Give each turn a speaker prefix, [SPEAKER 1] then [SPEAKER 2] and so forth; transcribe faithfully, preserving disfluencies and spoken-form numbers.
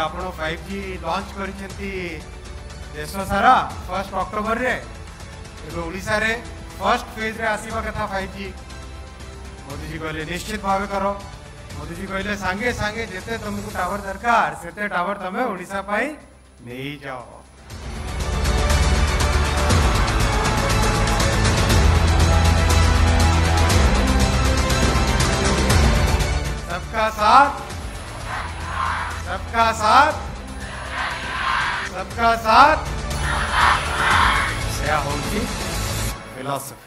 [SPEAKER 1] आपण five G launch करछंती देश सारा फर्स्ट अक्टोबर रे ओडिशा रे फर्स्ट फेज रे आसीबा कथा फाइव जी। मोदी जी कहले निश्चित भाव करो। मोदी जी कहले सांगे सांगे जेते तुमको टावर दरकार सेते टावर तमे ओडिशा पाई नहीं जाओ। सबका साथ सबका साथ सबका साथ या होगी फिलॉसफी।